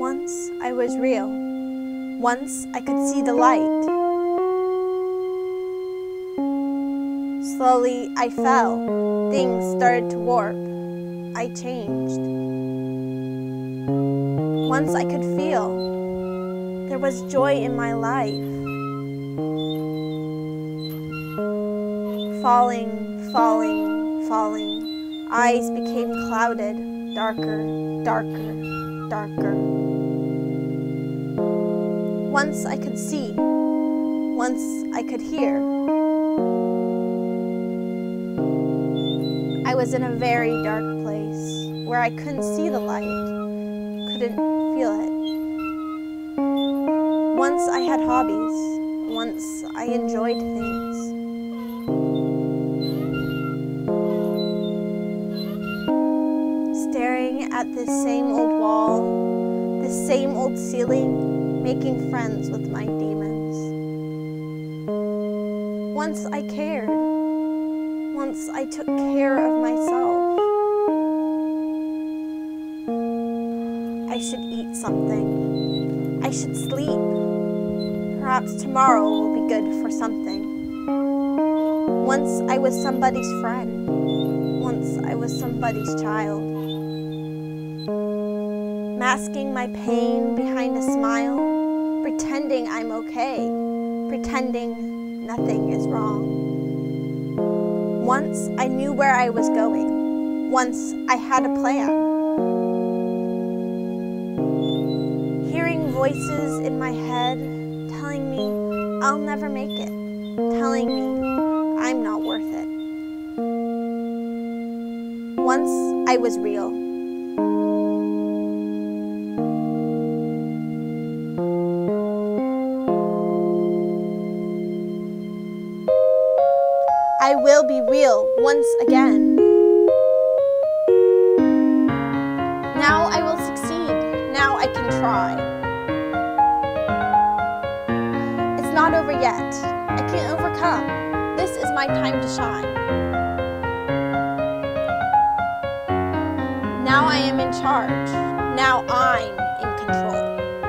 Once I was real. Once I could see the light. Slowly I fell. Things started to warp. I changed. Once I could feel. There was joy in my life. Falling, falling, falling. Eyes became clouded. Darker, darker, darker. Once I could see. Once I could hear. I was in a very dark place where I couldn't see the light, couldn't feel it. Once I had hobbies. Once I enjoyed things. Staring at this same old wall, this same old ceiling, making friends with my demons. Once I cared. Once I took care of myself. I should eat something. I should sleep. Perhaps tomorrow will be good for something. Once I was somebody's friend. Once I was somebody's child. Masking my pain behind a smile, pretending I'm okay, pretending nothing is wrong. Once I knew where I was going. Once I had a plan. Hearing voices in my head telling me I'll never make it, telling me I'm not worth it. Once I was real. I will be real once again. Now I will succeed. Now I can try. It's not over yet. I can overcome. This is my time to shine. Now I am in charge. Now I'm in control.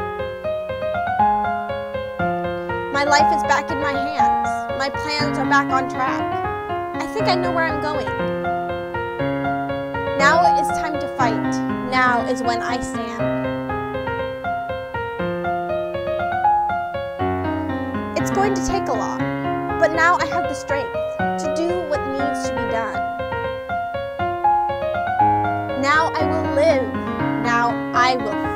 My life is back in my hands. My plans are back on track. I think I know where I'm going. Now it is time to fight. Now is when I stand. It's going to take a lot, but now I have the strength to do what needs to be done. Now I will live. Now I will